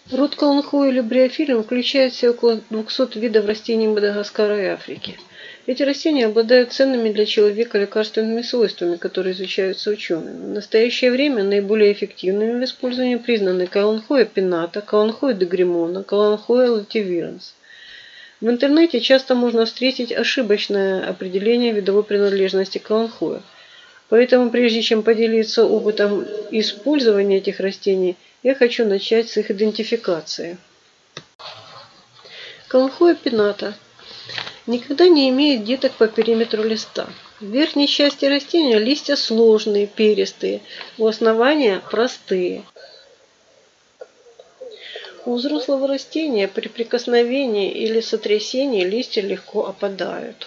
Род каланхоэ или бриофилум включает в себя около 200 видов растений Мадагаскара и Африки. Эти растения обладают ценными для человека лекарственными свойствами, которые изучаются учеными. В настоящее время наиболее эффективными в использовании признаны каланхоэ пинната, каланхоэ дегримона, каланхоэ лативиранс. В интернете часто можно встретить ошибочное определение видовой принадлежности каланхоэ. Поэтому, прежде чем поделиться опытом использования этих растений, я хочу начать с их идентификации. Каланхоэ пинната никогда не имеет деток по периметру листа. В верхней части растения листья сложные, перистые, у основания простые. У взрослого растения при прикосновении или сотрясении листья легко опадают.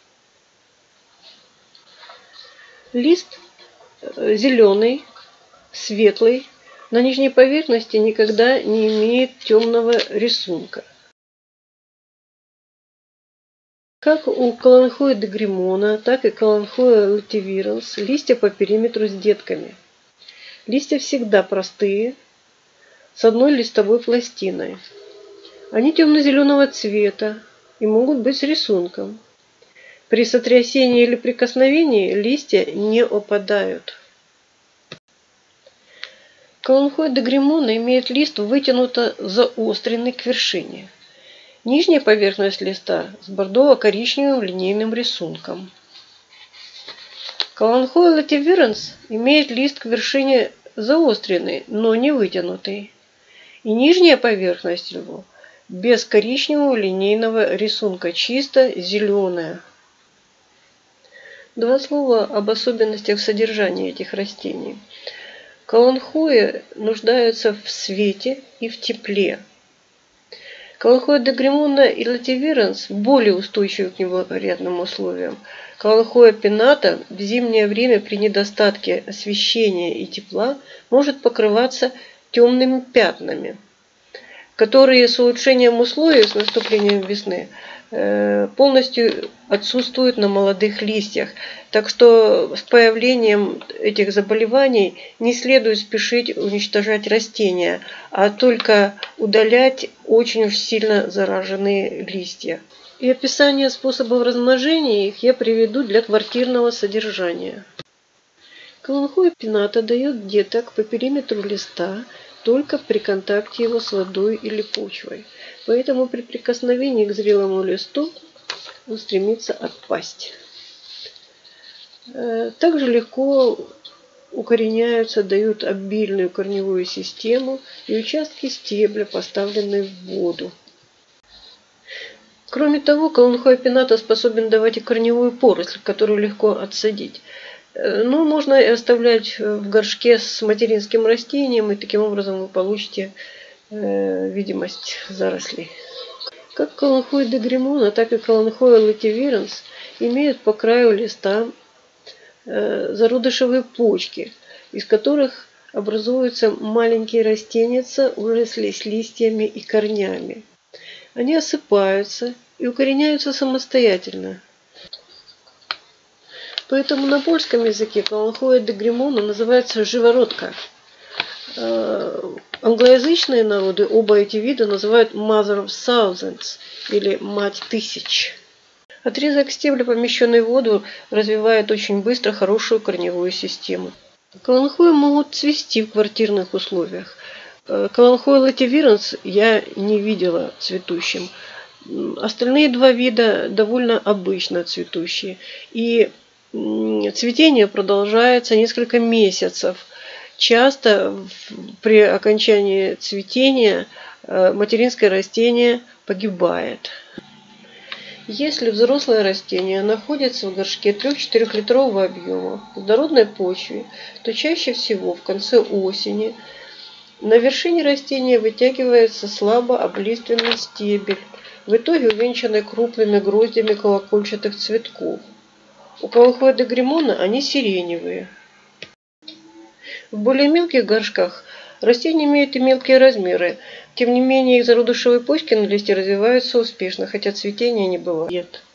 Лист зеленый, светлый, на нижней поверхности никогда не имеет темного рисунка. Как у каланхоэ дегримона, так и каланхоэ лативиранс листья по периметру с детками. Листья всегда простые, с одной листовой пластиной. Они темно-зеленого цвета и могут быть с рисунком. При сотрясении или прикосновении листья не опадают. Каланхоэ дегримона имеет лист вытянуто заостренный к вершине. Нижняя поверхность листа с бордово-коричневым линейным рисунком. Каланхоэ лативиранс имеет лист к вершине заостренный, но не вытянутый. И нижняя поверхность его без коричневого линейного рисунка, чисто зеленая. Два слова об особенностях содержания этих растений. Каланхоэ нуждаются в свете и в тепле. Каланхоэ дегримона и лативиранс более устойчивы к неблагоприятным условиям. Каланхоэ пинната в зимнее время при недостатке освещения и тепла может покрываться темными пятнами, которые с улучшением условий, с наступлением весны, полностью отсутствуют на молодых листьях. Так что с появлением этих заболеваний не следует спешить уничтожать растения, а только удалять очень уж сильно зараженные листья. И описание способов размножения их я приведу для квартирного содержания. Каланхоэ пинната дает деток по периметру листа только при контакте его с водой или почвой. Поэтому при прикосновении к зрелому листу он стремится отпасть. Также легко укореняются, дают обильную корневую систему и участки стебля, поставленные в воду. Кроме того, каланхоэ пинната способен давать и корневую поросль, которую легко отсадить. Но можно и оставлять в горшке с материнским растением, и таким образом вы получите видимость зарослей. Как каланхоэ дегримона, так и каланхоэ лативиранс имеют по краю листа зародышевые почки, из которых образуются маленькие растеница уже с листьями и корнями. Они осыпаются и укореняются самостоятельно. Поэтому на польском языке каланхоэ дегримона называется живородка. Англоязычные народы оба эти вида называют Mother of Thousands или Мать Тысяч. Отрезок стебля, помещенный в воду, развивает очень быстро хорошую корневую систему. Каланхоэ могут цвести в квартирных условиях. Каланхоэ лативиранс я не видела цветущим. Остальные два вида довольно обычно цветущие. И цветение продолжается несколько месяцев. Часто при окончании цветения материнское растение погибает. Если взрослое растение находится в горшке 3-4 литрового объема в плодородной почве, то чаще всего в конце осени на вершине растения вытягивается слабо облиственный стебель, в итоге увенчанный крупными гроздями колокольчатых цветков. У каланхоэ дегримона они сиреневые. В более мелких горшках растения имеют и мелкие размеры. Тем не менее, их зародышевые почки на листе развиваются успешно, хотя цветения не бывает.